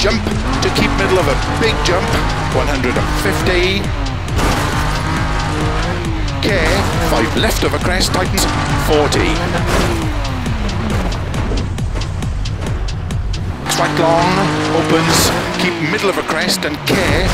jump to keep middle of a big jump, 150. Care, 5 left of a crest, tightens, 40. Right long, opens, keep middle of a crest and care.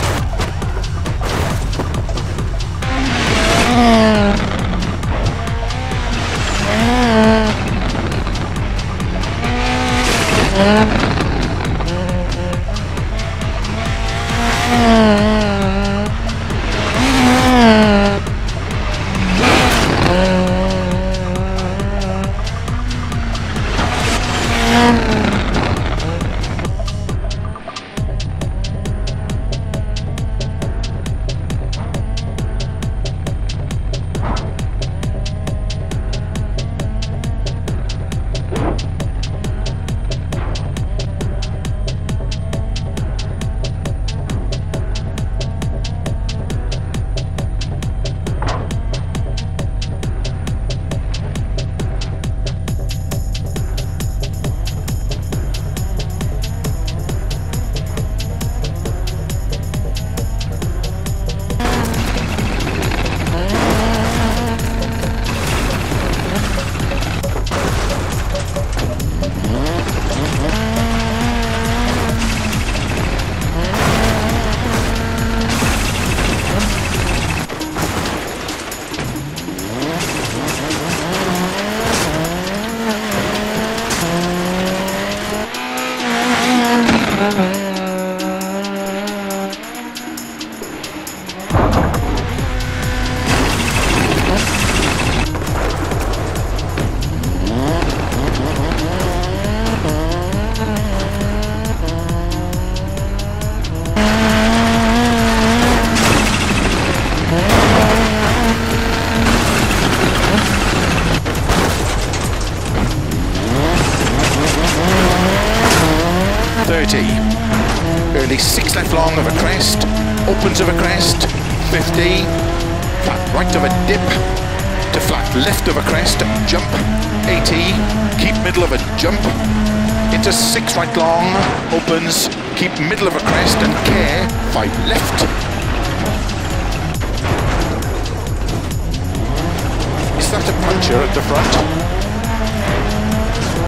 Early 6 left long of a crest, opens of a crest, 50, flat right of a dip, to flat left of a crest, jump, 80, keep middle of a jump, into 6 right long, opens, keep middle of a crest and care, 5 left. Is that a puncher at the front?